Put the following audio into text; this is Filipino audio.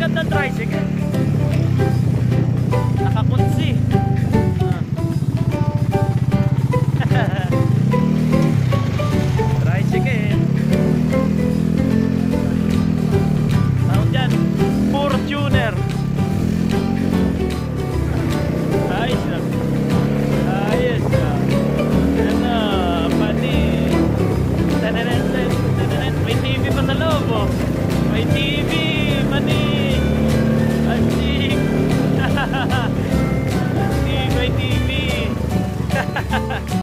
gandang tricycle. Nakakunsi. Tricycle. Tawag dyan, Fortuner. Ayos lang. Ayos lang. Yan na, pati. May TV pa sa loob, oh. May TV, pati. Asik. Asik, may TV.